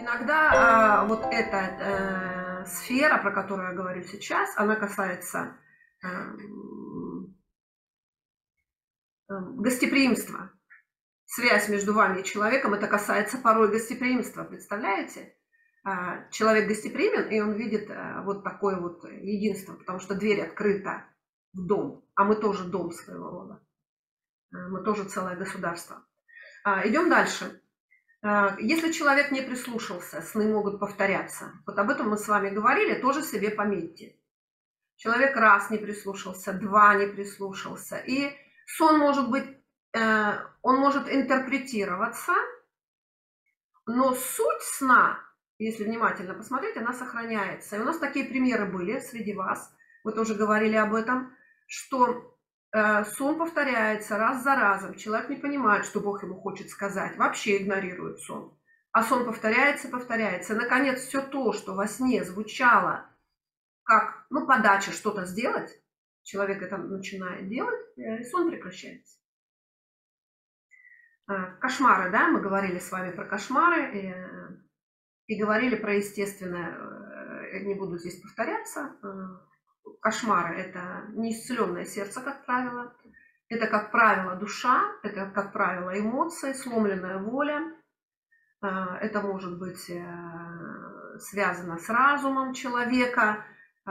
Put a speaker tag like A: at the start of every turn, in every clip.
A: Иногда вот эта сфера, про которую я говорю сейчас, она касается гостеприимства. Связь между вами и человеком, это касается порой гостеприимства, представляете? Человек гостеприимен, и он видит вот такое вот единство, потому что дверь открыта в дом, а мы тоже дом своего рода, мы тоже целое государство. Идем дальше. Если человек не прислушался, сны могут повторяться. Вот об этом мы с вами говорили, тоже себе пометьте. Человек раз не прислушался, два не прислушался. И сон может быть, он может интерпретироваться, но суть сна, если внимательно посмотреть, она сохраняется. И у нас такие примеры были среди вас, вы тоже говорили об этом, что сон повторяется раз за разом, человек не понимает, что Бог ему хочет сказать, вообще игнорирует сон. А сон повторяется, повторяется. И, наконец, все то, что во сне звучало как, подача что-то сделать, человек это начинает делать, и сон прекращается. Кошмары, да, мы говорили с вами про кошмары и говорили про естественное, я не буду здесь повторяться. Кошмары – это неисцеленное сердце, как правило. Это, как правило, душа, это, как правило, эмоции, сломленная воля. Это может быть связано с разумом человека.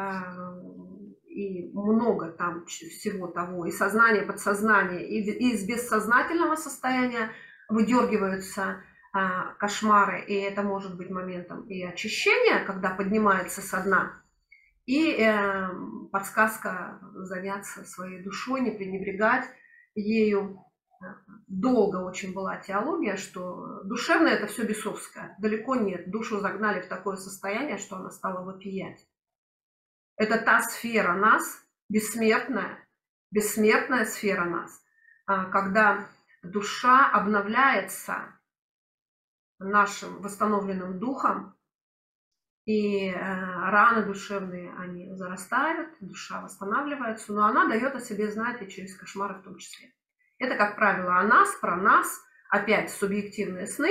A: И много там всего того. И сознание, подсознание, и из бессознательного состояния выдергиваются кошмары. И это может быть моментом и очищения, когда поднимается со дна. И подсказка заняться своей душой, не пренебрегать ею. Долго очень была теология, что душевное – это все бесовское. Далеко нет. Душу загнали в такое состояние, что она стала вопиять. Это та сфера нас, бессмертная сфера нас, когда душа обновляется нашим восстановленным духом, и раны душевные, они зарастают, душа восстанавливается, но она дает о себе знать и через кошмары в том числе. Это, как правило, о нас, про нас, опять субъективные сны,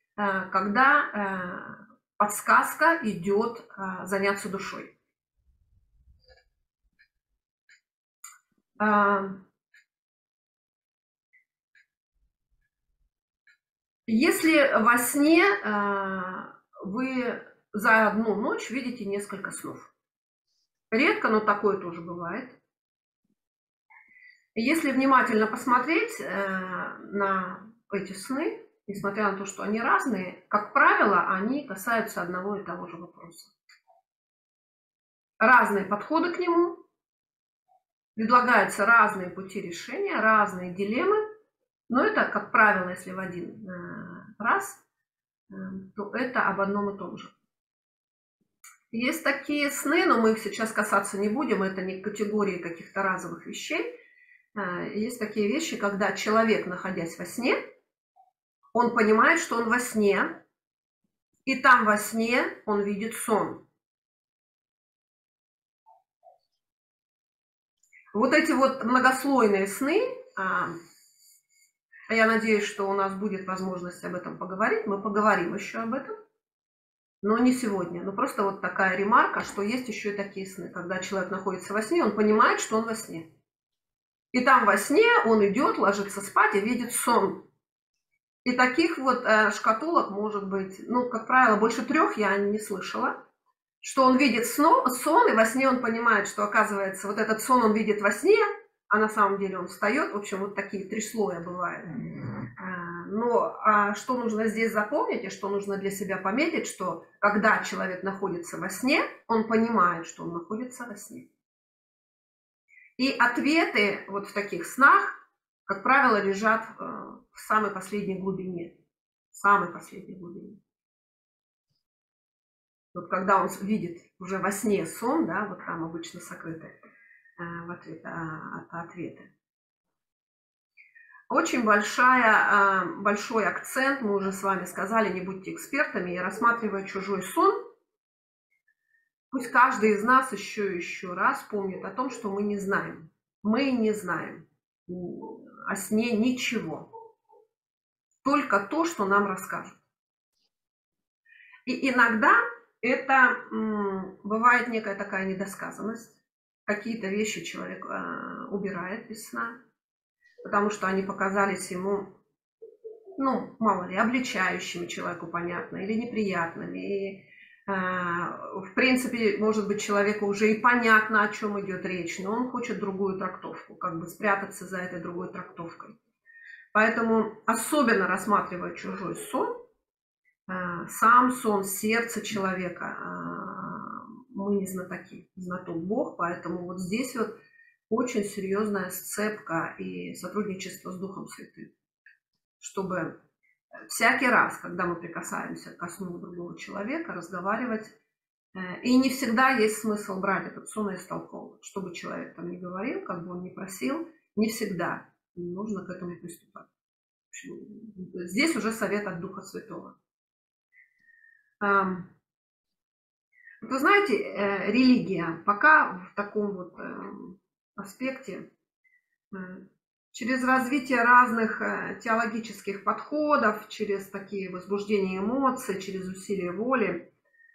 A: когда подсказка идет заняться душой. Если во сне вы за одну ночь видите несколько снов. Редко, но такое тоже бывает. Если внимательно посмотреть на эти сны, несмотря на то, что они разные, как правило, они касаются одного и того же вопроса. Разные подходы к нему, предлагаются разные пути решения, разные дилеммы, но это, как правило, если в один раз, то это об одном и том же. Есть такие сны, но мы их сейчас касаться не будем, это не категории каких-то разовых вещей. Есть такие вещи, когда человек, находясь во сне, он понимает, что он во сне, и там во сне он видит сон. Вот эти вот многослойные сны, я надеюсь, что у нас будет возможность об этом поговорить, мы поговорим еще об этом. Но не сегодня. Но просто вот такая ремарка, что есть еще и такие сны. Когда человек находится во сне, он понимает, что он во сне. И там во сне он идет, ложится спать и видит сон. И таких вот шкатулок может быть, как правило, больше 3 я не слышала. Что он видит сон, и во сне он понимает, что, оказывается, вот этот сон он видит во сне, а на самом деле он встает. В общем, вот такие 3 слоя бывают. Но что нужно здесь запомнить и что нужно для себя пометить, что когда человек находится во сне, он понимает, что он находится во сне. И ответы вот в таких снах, как правило, лежат в самой последней глубине. В самой последней глубине. Вот когда он видит уже во сне сон, да, вот там обычно сокрыты ответы. Очень большой акцент, мы уже с вами сказали, не будьте экспертами, и рассматривая чужой сон, пусть каждый из нас еще раз помнит о том, что мы не знаем. Мы не знаем о сне ничего. Только то, что нам расскажут. И иногда это бывает некая такая недосказанность. Какие-то вещи человек убирает без сна, потому что они показались ему, ну, мало ли, обличающими человеку, понятно, или неприятными. И, в принципе, может быть, человеку уже и понятно, о чем идет речь, но он хочет другую трактовку, как бы спрятаться за этой другой трактовкой. Поэтому, особенно рассматривая чужой сон, сам сон сердца человека, мы не знатоки, знаток Бог, поэтому вот здесь вот очень серьезная сцепка и сотрудничество с Духом Святым, чтобы всякий раз, когда мы прикасаемся к сну другого человека, разговаривать, и не всегда есть смысл брать этот сон и истолковывать, что бы человек там ни говорил, как бы он ни просил, не всегда нужно к этому приступать. Здесь уже совет от Духа Святого. Вы знаете, религия пока в таком вот аспекте, через развитие разных теологических подходов, через такие возбуждения эмоций, через усилия воли,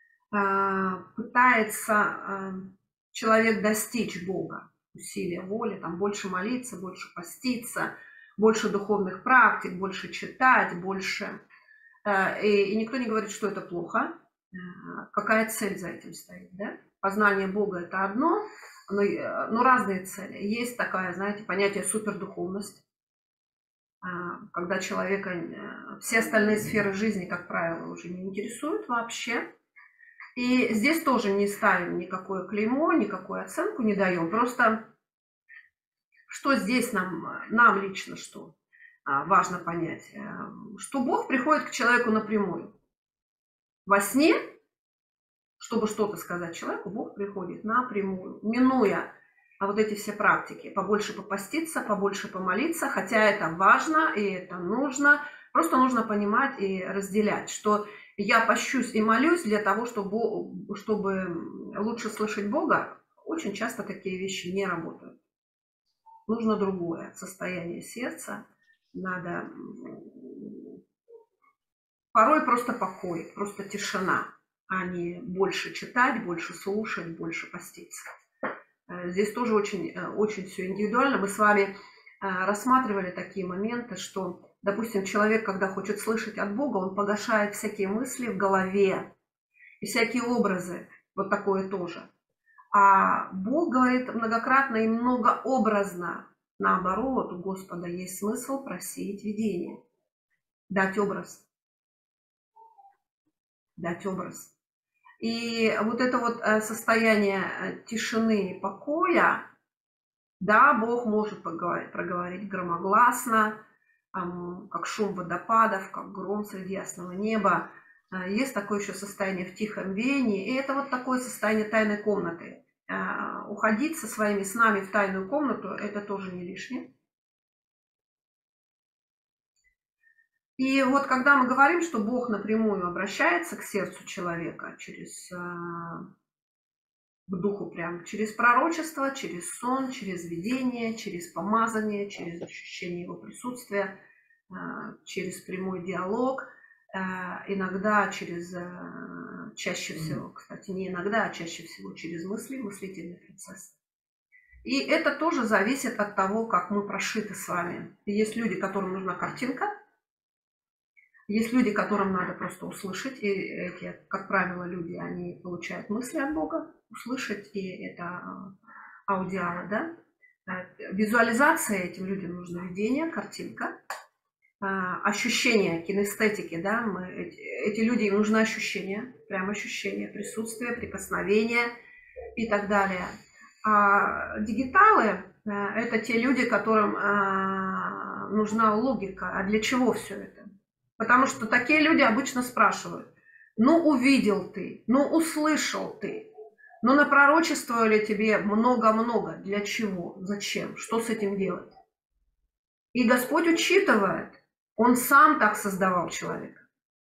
A: пытается человек достичь Бога. Усилия воли, там больше молиться, больше поститься, больше духовных практик, больше читать, больше. И никто не говорит, что это плохо. Какая цель за этим стоит, да? Познание Бога – это одно, но разные цели. Есть такое, знаете, понятие супердуховность, когда человека все остальные сферы жизни, как правило, уже не интересуют вообще. И здесь тоже не ставим никакое клеймо, никакую оценку не даем. Просто что здесь нам лично что важно понять, что Бог приходит к человеку напрямую. Во сне, чтобы что-то сказать человеку, Бог приходит напрямую, минуя вот эти все практики. Побольше попаститься, побольше помолиться, хотя это важно и это нужно. Просто нужно понимать и разделять, что я пощусь и молюсь для того, чтобы лучше слышать Бога. Очень часто такие вещи не работают. Нужно другое состояние сердца. Надо порой просто покой, просто тишина, а не больше читать, больше слушать, больше поститься. Здесь тоже очень все индивидуально. Мы с вами рассматривали такие моменты, что, допустим, человек, когда хочет слышать от Бога, он погашает всякие мысли в голове и всякие образы. Вот такое тоже. А Бог говорит многократно и многообразно. Наоборот, у Господа есть смысл просить видение, дать образ. Дать образ. И вот это вот состояние тишины и покоя, да, Бог может проговорить громогласно, как шум водопадов, как гром среди ясного неба. Есть такое еще состояние в тихом веянии, и это вот такое состояние тайной комнаты. Уходить со своими снами в тайную комнату – это тоже не лишнее. И вот когда мы говорим, что Бог напрямую обращается к сердцу человека к духу прям, через пророчество, через сон, через видение, через помазание, через ощущение его присутствия, через прямой диалог, иногда чаще всего, кстати, не иногда, а чаще всего через мыслительный процесс. И это тоже зависит от того, как мы прошиты с вами. Есть люди, которым нужна картинка, есть люди, которым надо просто услышать, и эти, как правило, люди, они получают мысли от Бога, услышать, и это аудиалы, да. Визуализация этим людям нужно, видение, картинка, ощущение, кинестетики, да, эти люди, им нужно ощущение, прям ощущение присутствия, прикосновения и так далее. А дигиталы – это те люди, которым нужна логика. А для чего все это? Потому что такие люди обычно спрашивают: ну увидел ты, ну услышал ты, ну напророчествовали тебе много-много, для чего, зачем, что с этим делать? И Господь учитывает, Он сам так создавал человека.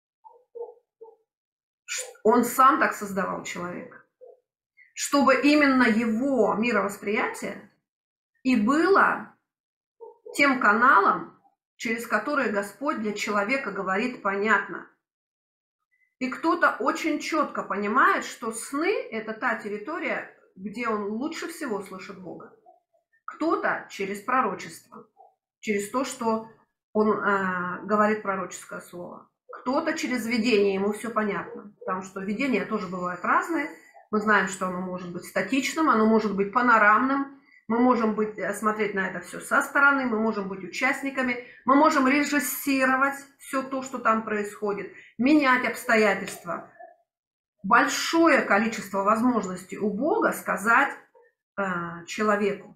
A: Он сам так создавал человека, чтобы именно его мировосприятие и было тем каналом, через который Господь для человека говорит понятно. И кто-то очень четко понимает, что сны – это та территория, где он лучше всего слышит Бога. Кто-то через пророчество, через то, что он говорит пророческое слово. Кто-то через видение, ему все понятно, потому что видения тоже бывают разные. Мы знаем, что оно может быть статичным, оно может быть панорамным. Мы можем смотреть на это все со стороны, мы можем быть участниками, мы можем режиссировать все то, что там происходит, менять обстоятельства. Большое количество возможностей у Бога сказать человеку.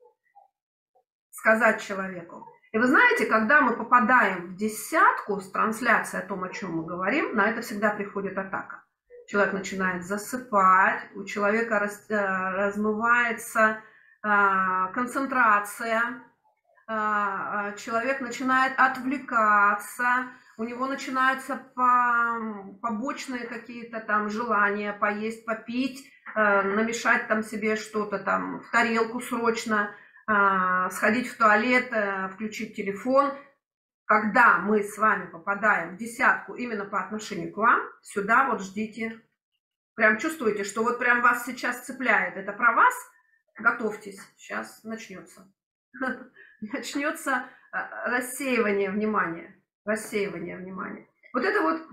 A: И вы знаете, когда мы попадаем в десятку с трансляцией о том, о чем мы говорим, на это всегда приходит атака. Человек начинает засыпать, у человека размывается концентрация, человек начинает отвлекаться, у него начинаются побочные какие-то там желания поесть, попить, намешать там себе что-то там в тарелку срочно, сходить в туалет, включить телефон. Когда мы с вами попадаем в десятку именно по отношению к вам, сюда вот ждите. Прям чувствуете, что вот прям вас сейчас цепляет. Это про вас? Готовьтесь, сейчас начнется. Начнется рассеивание внимания. Рассеивание внимания. Вот это вот,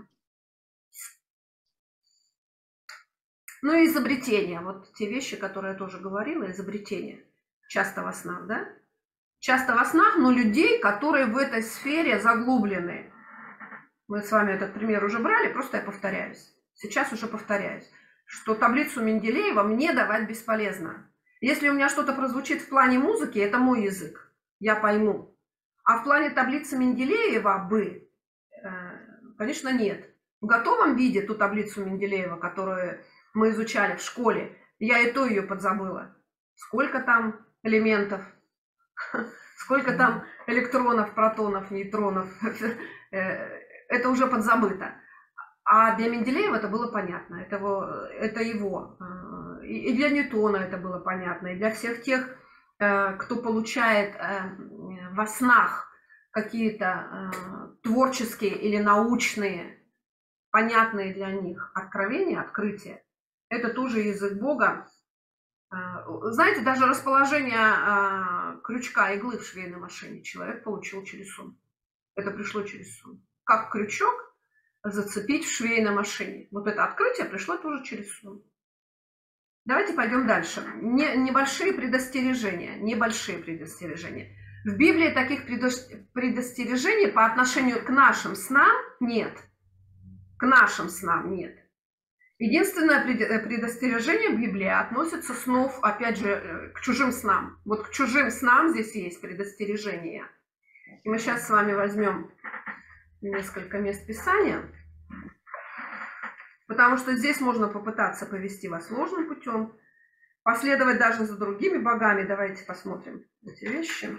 A: ну и изобретение. Вот те вещи, которые я тоже говорила, изобретение. Часто во снах, да? Часто во снах, но людей, которые в этой сфере заглублены. Мы с вами этот пример уже брали, просто я повторяюсь. Сейчас уже повторяюсь, что таблицу Менделеева мне давать бесполезно. Если у меня что-то прозвучит в плане музыки, это мой язык, я пойму. А в плане таблицы Менделеева конечно, нет. В готовом виде ту таблицу Менделеева, которую мы изучали в школе, я и то ее подзабыла. Сколько там элементов, сколько там электронов, протонов, нейтронов, это уже подзабыто. А для Менделеева это было понятно, это его. И для Ньютона это было понятно, и для всех тех, кто получает во снах какие-то творческие или научные, понятные для них откровения, открытия. Это тоже язык Бога. Знаете, даже расположение крючка иглы в швейной машине человек получил через сон. Это пришло через сон. Как крючок зацепить в швейной машине. Вот это открытие пришло тоже через сон. Давайте пойдем дальше. Небольшие предостережения. В Библии таких предостережений по отношению к нашим снам нет. К нашим снам нет. Единственное предостережение в Библии относится снов, опять же, к чужим снам. Вот к чужим снам здесь есть предостережение. И мы сейчас с вами возьмем несколько мест Писания, потому что здесь можно попытаться повести вас ложным путем, последовать даже за другими богами. Давайте посмотрим эти вещи.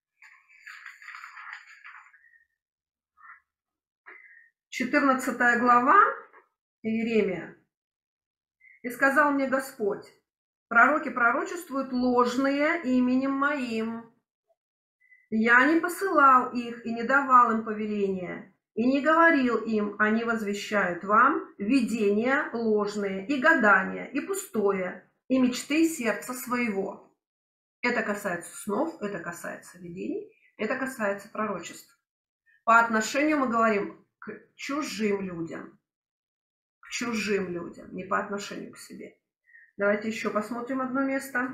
A: 14 глава Иеремия. «И сказал мне Господь: пророки пророчествуют ложные именем моим. Я не посылал их и не давал им повеления, и не говорил им, они возвещают вам видения ложные, и гадания, и пустое, и мечты сердца своего». Это касается снов, это касается видений, это касается пророчеств. По отношению мы говорим к чужим людям. К чужим людям, не по отношению к себе. Давайте еще посмотрим одно место.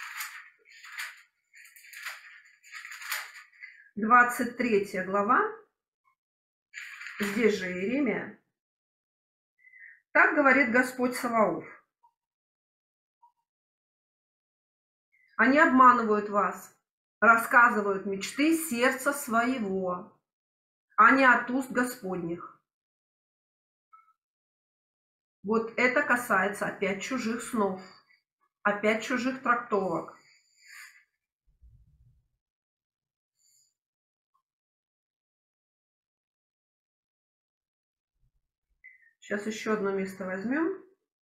A: 23 глава. Здесь же Иеремия. Так говорит Господь Саваоф: они обманывают вас, рассказывают мечты сердца своего, а не от уст Господних. Вот это касается опять чужих снов, опять чужих трактовок. Сейчас еще одно место возьмем.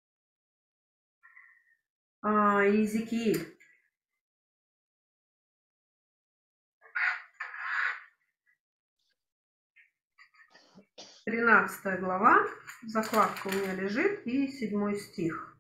A: Иезекииль. 13 глава, закладка у меня лежит, и 7 стих.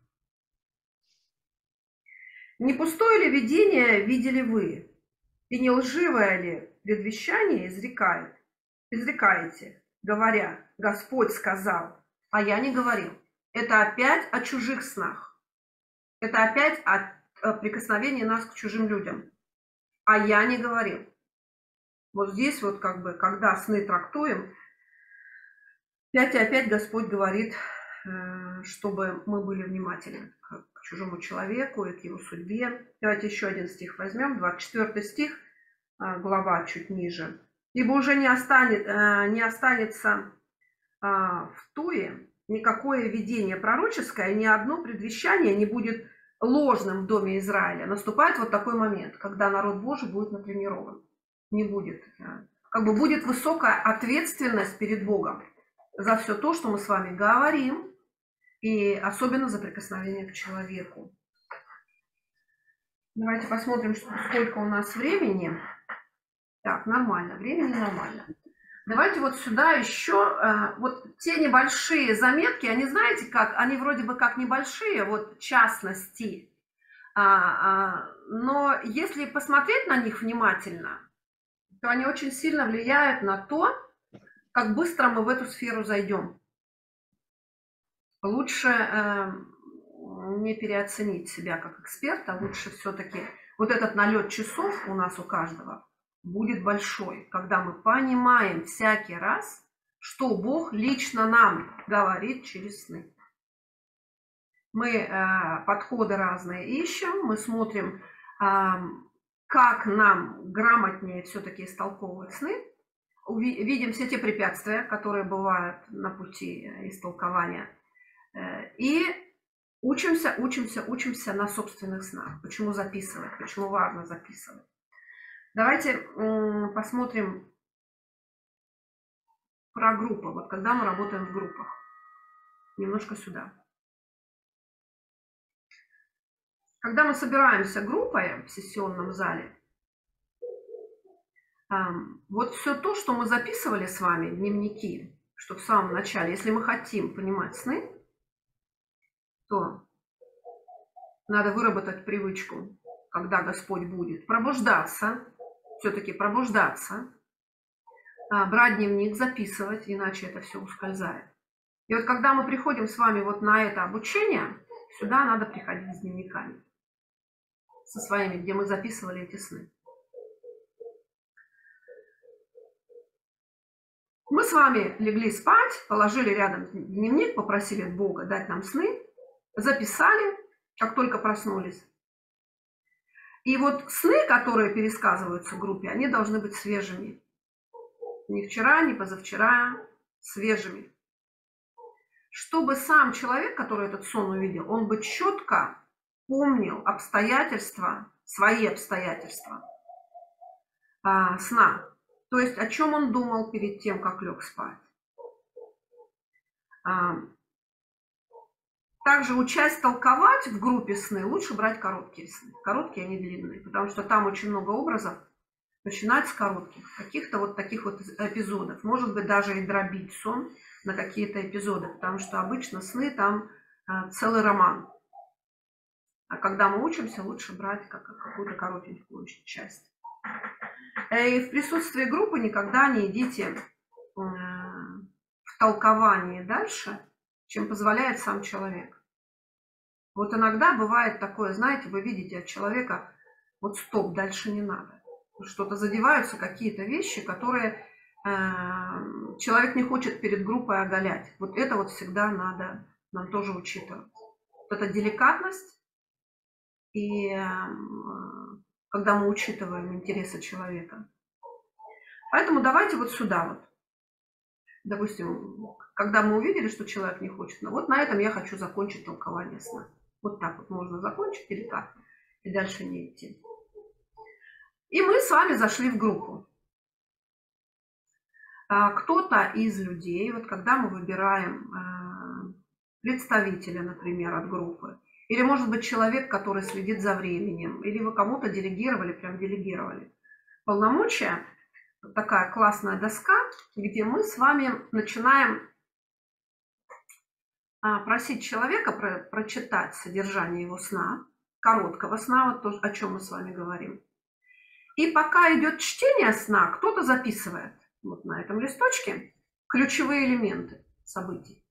A: «Не пустое ли видение видели вы, и не лживое ли предвещание изрекаете, говоря, Господь сказал, а я не говорил». Это опять о чужих снах. Это опять о прикосновении нас к чужим людям. А я не говорил. Вот здесь вот как бы, когда сны трактуем, опять и опять Господь говорит, чтобы мы были внимательны к чужому человеку и к его судьбе. Давайте еще один стих возьмем, 24 стих, глава чуть ниже. «Ибо уже не останется в Туе никакое видение пророческое, ни одно предвещание не будет ложным в доме Израиля». Наступает вот такой момент, когда народ Божий будет натренирован. Не будет. Как бы будет высокая ответственность перед Богом за все то, что мы с вами говорим, и особенно за прикосновение к человеку. Давайте посмотрим, сколько у нас времени. Так, нормально, времени нормально. Давайте вот сюда еще, вот те небольшие заметки, они, знаете, как, они вроде бы как небольшие, вот частности, но если посмотреть на них внимательно, то они очень сильно влияют на то, как быстро мы в эту сферу зайдем. Лучше не переоценить себя как эксперта, лучше все-таки вот этот налет часов у нас у каждого будет большой, когда мы понимаем всякий раз, что Бог лично нам говорит через сны. Мы подходы разные ищем, мы смотрим, как нам грамотнее все-таки истолковывать сны, видим все те препятствия, которые бывают на пути истолкования, и учимся на собственных снах. Почему записывать, почему важно записывать. Давайте посмотрим про группы. Вот когда мы работаем в группах. Немножко сюда. Когда мы собираемся группой в сессионном зале, вот все то, что мы записывали с вами в дневники, что в самом начале, если мы хотим понимать сны, то надо выработать привычку, когда Господь будет пробуждаться, все-таки пробуждаться, брать дневник, записывать, иначе это все ускользает. И вот когда мы приходим с вами вот на это обучение, сюда надо приходить с дневниками, со своими, где мы записывали эти сны. Мы с вами легли спать, положили рядом дневник, попросили Бога дать нам сны, записали, как только проснулись. И вот сны, которые пересказываются в группе, они должны быть свежими. Не вчера, не позавчера, свежими. Чтобы сам человек, который этот сон увидел, он бы четко помнил обстоятельства, свои обстоятельства сна. То есть о чем он думал перед тем, как лег спать. Также, учась толковать в группе сны, лучше брать короткие сны. Короткие, а не длинные, потому что там очень много образов. Начинать с коротких, каких-то вот таких вот эпизодов. Может быть, даже и дробить сон на какие-то эпизоды, потому что обычно сны там целый роман. А когда мы учимся, лучше брать какую-то коротенькую часть. И в присутствии группы никогда не идите в толковании дальше, чем позволяет сам человек. Вот иногда бывает такое, знаете, вы видите от человека, вот стоп, дальше не надо. Что-то задеваются какие-то вещи, которые человек не хочет перед группой оголять. Вот это вот всегда надо нам тоже учитывать. Вот эта деликатность, и когда мы учитываем интересы человека. Поэтому давайте вот сюда вот. Допустим, когда мы увидели, что человек не хочет, ну вот на этом я хочу закончить толкование сна. Вот так вот можно закончить или так, и дальше не идти. И мы с вами зашли в группу. Кто-то из людей, вот когда мы выбираем представителя, например, от группы, или может быть человек, который следит за временем, или вы кому-то делегировали, прям делегировали полномочия, такая классная доска, где мы с вами начинаем просить человека прочитать содержание его сна, короткого сна, вот то, о чем мы с вами говорим. И пока идет чтение сна, кто-то записывает вот на этом листочке ключевые элементы событий.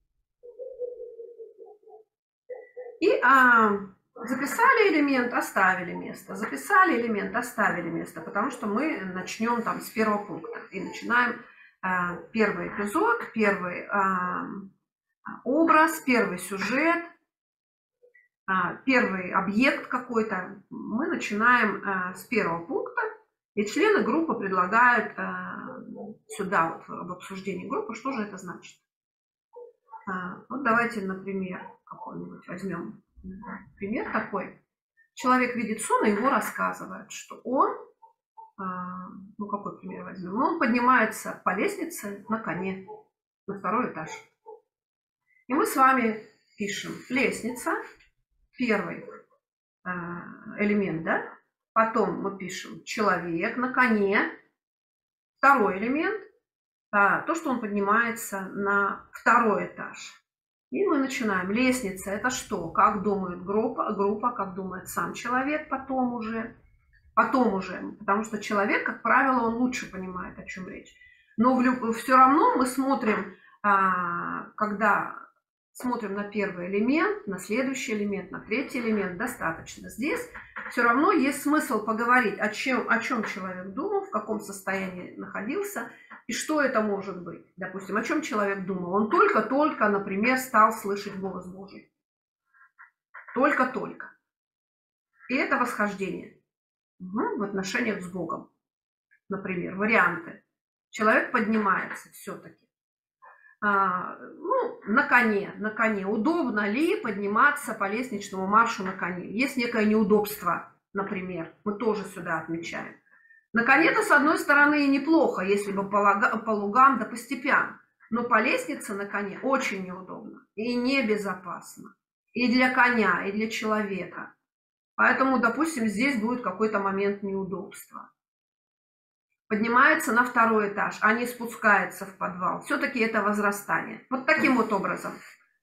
A: И записали элемент, оставили место, записали элемент, оставили место, потому что мы начнем там с первого пункта и начинаем первый эпизод, первый образ, первый сюжет, первый объект какой-то. Мы начинаем с первого пункта, и члены группы предлагают сюда, вот, в обсуждении группы, что же это значит. Вот давайте, например, какой-нибудь возьмем пример такой. Человек видит сон, и его рассказывают, что он, ну какой пример возьмем, он поднимается по лестнице на коне на второй этаж. И мы с вами пишем лестница, первый элемент, да? Потом мы пишем человек на коне, второй элемент, то, что он поднимается на второй этаж. И мы начинаем. Лестница – это что? Как думает группа, как думает сам человек потом уже, потому что человек, как правило, он лучше понимает, о чем речь. Но все равно мы смотрим, когда смотрим на первый элемент, на следующий элемент, на третий элемент, достаточно. Здесь все равно есть смысл поговорить, о чем человек думал, в каком состоянии находился и что это может быть. Допустим, о чем человек думал. Он только-только, например, стал слышать голос Божий. Только-только. И это восхождение в отношениях с Богом. Например, варианты. Человек поднимается все-таки. На коне. Удобно ли подниматься по лестничному маршу на коне? Есть некое неудобство, например, мы тоже сюда отмечаем. На коне-то, с одной стороны, и неплохо, если бы по лугам да по степям, но по лестнице на коне очень неудобно и небезопасно. И для коня, и для человека. Поэтому, допустим, здесь будет какой-то момент неудобства. Поднимается на второй этаж, а не спускается в подвал. Все-таки это возрастание. Вот таким вот образом.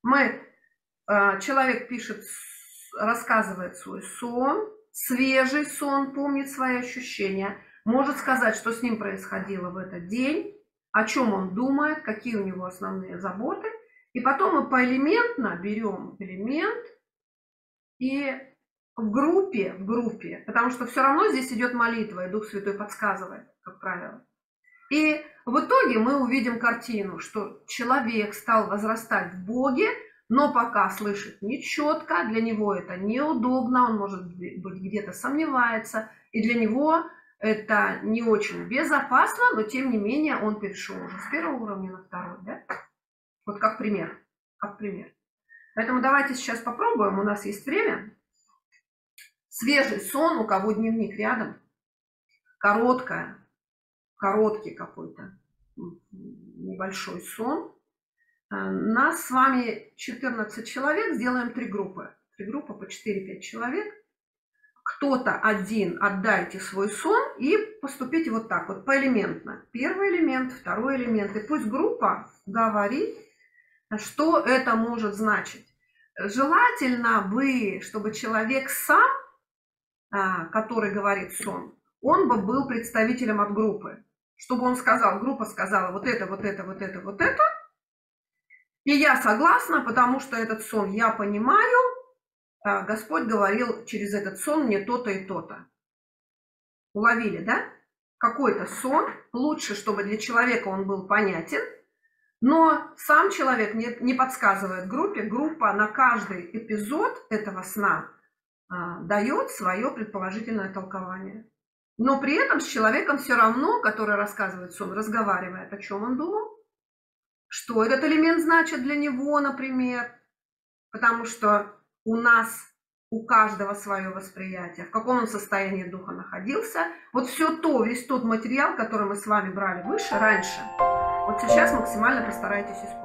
A: Человек пишет, рассказывает свой сон, свежий сон, помнит свои ощущения, может сказать, что с ним происходило в этот день, о чем он думает, какие у него основные заботы. И потом мы поэлементно берем элемент и в группе, потому что все равно здесь идет молитва, и Дух Святой подсказывает, как правило. И в итоге мы увидим картину, что человек стал возрастать в Боге, но пока слышит нечетко, для него это неудобно, он, может быть, где-то сомневается, и для него это не очень безопасно, но тем не менее он перешел уже с первого уровня на второй. Да? Вот как пример. Поэтому давайте сейчас попробуем, у нас есть время. Свежий сон, у кого дневник рядом, короткий какой-то небольшой сон. Нас с вами 14 человек, сделаем 3 группы. 3 группы по 4-5 человек. Кто-то один отдайте свой сон и поступите вот так вот, поэлементно. Первый элемент, второй элемент. И пусть группа говорит, что это может значить. Желательно бы, чтобы человек сам, который говорит сон, он бы был представителем от группы. Чтобы он сказал, группа сказала вот это, вот это, вот это, вот это. И я согласна, потому что этот сон я понимаю. Господь говорил через этот сон мне то-то и то-то. Уловили, да? Какой-то сон. Лучше, чтобы для человека он был понятен. Но сам человек не подсказывает группе. Группа на каждый эпизод этого сна дает свое предположительное толкование. Но при этом с человеком все равно, который рассказывает сон, разговаривает, о чем он думал, что этот элемент значит для него, например. Потому что у каждого свое восприятие, в каком он состоянии духа находился. Вот весь тот материал, который мы с вами брали раньше, вот сейчас максимально постарайтесь использовать.